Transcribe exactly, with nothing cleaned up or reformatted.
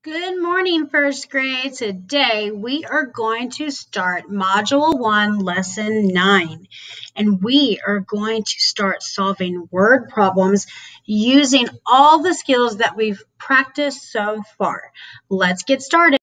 Good morning, first grade. Today we are going to start Module one, Lesson nine, and we are going to start solving word problems using all the skills that we've practiced so far. Let's get started.